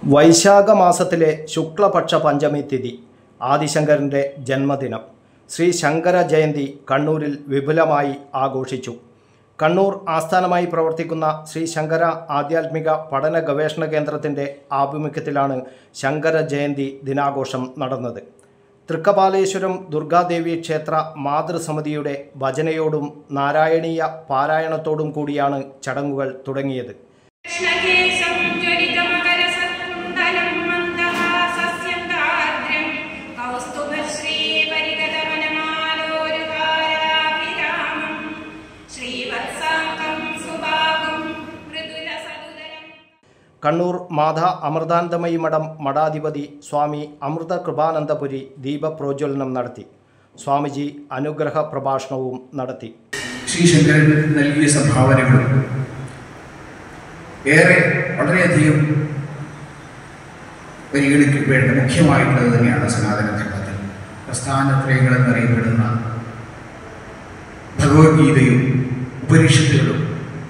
വൈശാഖ മാസത്തിലെ ശുക്ലപക്ഷ പഞ്ചമി തിഥി ആദിശങ്കരൻ്റെ ജന്മദിനം. ശ്രീ ശങ്കര ജയന്തി കണ്ണൂരിൽ വിപുലമായി ആഘോഷിച്ചു. കണ്ണൂർ ആസ്ഥാനമായി പ്രവർത്തിക്കുന്ന ശ്രീ ശങ്കര ആധ്യാത്മിക പഠന ഗവേഷണ കേന്ദ്രത്തിൻ്റെ ആഭിമുഖ്യത്തിലാണ് ശങ്കര ജയന്തി ദിനാഘോഷം നടന്നത്. തൃക്കപാലേശ്വരം ദുർഗാദേവി ക്ഷേത്ര മാതൃസമിതിയുടെ ഭജനയോടും നാരായണീയ പാരായണത്തോടും കൂടിയാണ് ചടങ്ങുകൾ തുടങ്ങിയത്. കണ്ണൂർ മാതാ അമൃതാനന്ദമയി മഠം മഠാധിപതി സ്വാമി അമൃത കൃപാനന്ദപുരി ദീപപ്രോജ്വലനം നടത്തി. സ്വാമിജി അനുഗ്രഹ പ്രഭാഷണവും നടത്തി. ശ്രീ ശങ്കരൻ നൽകിയ സംഭാവനകളും വളരെയധികം പരിഗണിക്കപ്പെടേണ്ട മുഖ്യമായിട്ടുള്ളത് തന്നെയാണ് സനാതന ധർമ്മത്തിൽ. പ്രസ്ഥാനത്രയങ്ങൾ എന്നറിയപ്പെടുന്ന ഭഗവത്ഗീതയും ഉപനിഷത്തുകളും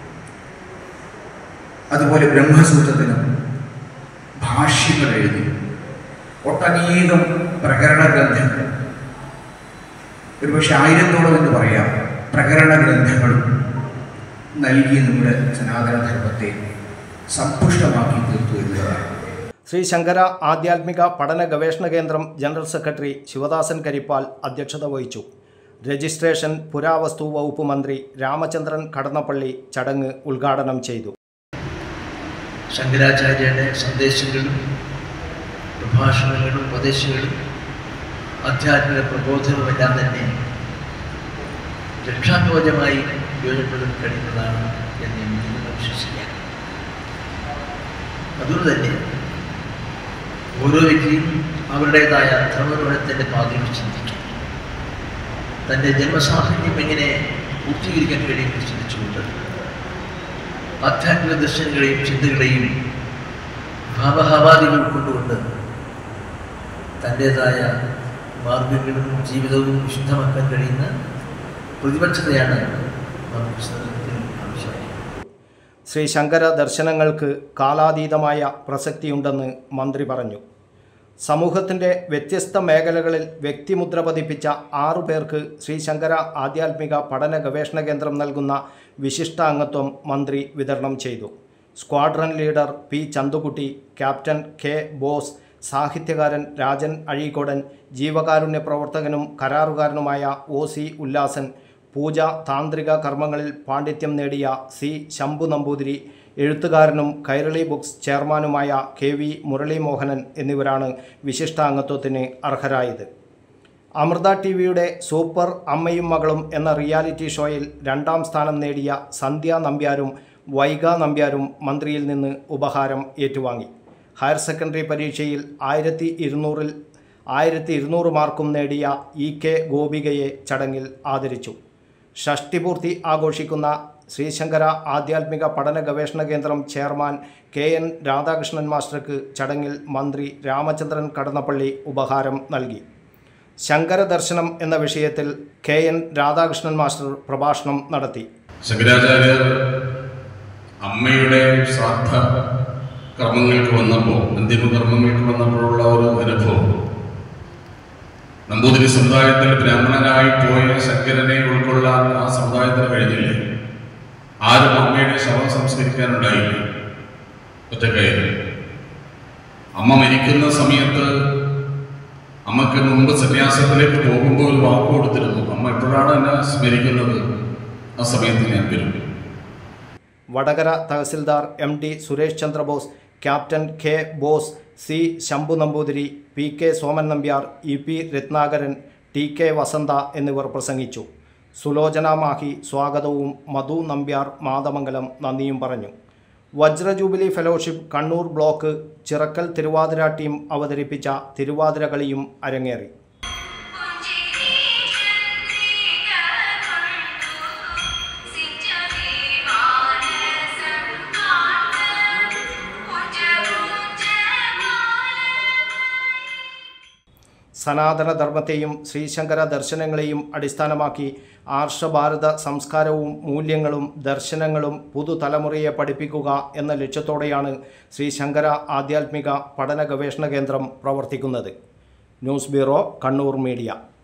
അതുപോലെ ബ്രഹ്മസൂത്രത്തിനും ഭാഷ്യങ്ങൾ എഴുതി ഒട്ടനേകം പ്രകരണ ഗ്രന്ഥങ്ങൾ, ഒരുപക്ഷെ 1000-ഓളം എന്ന് പറയാം, പ്രകരണ ഗ്രന്ഥങ്ങളും നൽകി നമ്മുടെ സനാതനധർമ്മത്തെ സമ്പുഷ്ടമാക്കി തീർത്തു എന്നതാണ്. ശ്രീ ശങ്കര ആധ്യാത്മിക പഠന ഗവേഷണ കേന്ദ്രം ജനറൽ സെക്രട്ടറി ശിവദാസൻ കരിപ്പാൽ അധ്യക്ഷത വഹിച്ചു. രജിസ്ട്രേഷൻ പുരാവസ്തു വകുപ്പ് മന്ത്രി രാമചന്ദ്രൻ കടന്നപ്പള്ളി ചടങ്ങ് ഉദ്ഘാടനം ചെയ്തു. ശങ്കരാചാര്യയുടെ സന്ദേശങ്ങളും പ്രഭാഷണങ്ങളും ഉപദേശങ്ങളും ആധ്യാത്മിക പ്രബോധനവുമെല്ലാം തന്നെ രക്ഷാകവചമായി ഉപയോഗപ്പെടുത്താൻ കഴിയുന്നതാണ് എന്ന് എനിക്ക് വിശ്വസിക്കാം. അതുകൊണ്ട് തന്നെ ഓരോ വ്യക്തിയും അവരുടേതായ ധർമ്മഗുണത്തിൻ്റെ പാതയിൽ ചിന്തിക്കും. തൻ്റെ ജന്മസാഹചര്യം എങ്ങനെ പൂർത്തീകരിക്കാൻ കഴിയുമെന്ന് ചിന്തിച്ചുകൊണ്ട് ആധ്യാത്മിക ദർശനങ്ങളെയും ചിന്തകളെയും ഭാവഹാവാദികൾ ഉൾക്കൊണ്ടുകൊണ്ട് തൻ്റേതായ മാർഗങ്ങളും ജീവിതവും വിശുദ്ധമാക്കാൻ കഴിയുന്ന പ്രതിബദ്ധതയാണ് ആവശ്യമായി. ശ്രീ ശങ്കര ദർശനങ്ങൾക്ക് കാലാതീതമായ പ്രസക്തിയുണ്ടെന്ന് മന്ത്രി പറഞ്ഞു. സമൂഹത്തിൻ്റെ വ്യത്യസ്ത മേഖലകളിൽ വ്യക്തിമുദ്ര പതിപ്പിച്ച 6 പേർക്ക് ശ്രീ ശങ്കര ആധ്യാത്മിക പഠന ഗവേഷണ കേന്ദ്രം നൽകുന്ന വിശിഷ്ടാംഗത്വം മന്ത്രി വിതരണം ചെയ്തു. Squadron leader P Chanthukutty, captain K Bose, സാഹിത്യകാരൻ രാജൻ അഴീക്കോടൻ, ജീവകാരുണ്യ പ്രവർത്തകനും കരാറുകാരനുമായ OC ഉല്ലാസൻ, പൂജ താന്ത്രിക കർമ്മങ്ങളിൽ പാണ്ഡിത്യം നേടിയ C ശംഭു നമ്പൂതിരി, എഴുത്തുകാരനും കൈരളി ബുക്സ് ചെയർമാനുമായ KV മുരളി മോഹനൻ എന്നിവരാണ് വിശിഷ്ടാംഗത്വത്തിന് അർഹരായത്. അമൃത TVയുടെ സൂപ്പർ അമ്മയും മകളും എന്ന റിയാലിറ്റി ഷോയിൽ 2ാം സ്ഥാനം നേടിയ സന്ധ്യ നമ്പ്യാരും വൈഗ നമ്പ്യാരും മന്ത്രിയിൽ നിന്ന് ഉപഹാരം ഏറ്റുവാങ്ങി. ഹയർ സെക്കൻഡറി പരീക്ഷയിൽ 1200-ൽ 1200 മാർക്കും നേടിയ EK ഗോപികയെ ചടങ്ങിൽ ആദരിച്ചു. ഷഷ്ടിപൂർത്തി ആഘോഷിക്കുന്ന ശ്രീശങ്കര ആധ്യാത്മിക പഠന ഗവേഷണ കേന്ദ്രം ചെയർമാൻ KN രാധാകൃഷ്ണൻ മാസ്റ്റർക്ക് ചടങ്ങിൽ മന്ത്രി രാമചന്ദ്രൻ കടന്നപ്പള്ളി ഉപഹാരം നൽകി. ശങ്കര ദർശനം എന്ന വിഷയത്തിൽ KN രാധാകൃഷ്ണൻ മാസ്റ്റർ പ്രഭാഷണം നടത്തി. ശങ്കരാചാര്യർ അമ്മയുടെ ശ്രാദ്ധ കർമ്മങ്ങൾക്ക് വന്നപ്പോൾ, അന്തിമകർമ്മങ്ങൾക്ക് വന്നപ്പോഴുള്ള ഒരു അനുഭവം, നമ്പൂതിരി സമുദായത്തിൽ ബ്രാഹ്മണനായി പോയ ശങ്കരനെ ഉൾക്കൊള്ളാൻ ആ സമുദായത്തിന് കഴിഞ്ഞില്ലേ. ആരും അമ്മയുടെ ശവം സംസ്കരിക്കാനുണ്ടായില്ല. ഒറ്റക്കായിരുന്നു. അമ്മ മരിക്കുന്ന സമയത്ത് അമ്മക്ക് മുമ്പ് സന്യാസത്തിലേക്ക് പോകുമ്പോൾ ഒരു വാക്ക് കൊടുത്തിരുന്നു, അമ്മ എപ്പോഴാണ് എന്നെ സ്മരിക്കുന്നത്, ആ സമയത്ത് ഞാൻ വരും. വടകര തഹസിൽദാർ MD Suresh Chandrabose, captain K Bose, C Shambhu Namboothiri, PK Soman Nambiar, EP Ratnakaran, TK Vasantha എന്നിവർ പ്രസംഗിച്ചു. സുലോചന മാഹി സ്വാഗതവും മധു നമ്പ്യാർ മാതമംഗലം നന്ദിയും പറഞ്ഞു. വജ്ര jubilee fellowship Kannur block Chirakkal Thiruvathira team അവതരിപ്പിച്ച തിരുവാതിര കളിയും അരങ്ങേറി. സനാതനധർമ്മത്തെയും ശ്രീശങ്കര ദർശനങ്ങളെയും അടിസ്ഥാനമാക്കി ആർഷഭാരത സംസ്കാരവും മൂല്യങ്ങളും ദർശനങ്ങളും പുതുതലമുറയെ പഠിപ്പിക്കുക എന്ന ലക്ഷ്യത്തോടെയാണ് ശ്രീ ശങ്കര ആധ്യാത്മിക പഠന ഗവേഷണ കേന്ദ്രം പ്രവർത്തിക്കുന്നത്. News bureau, Kannur media.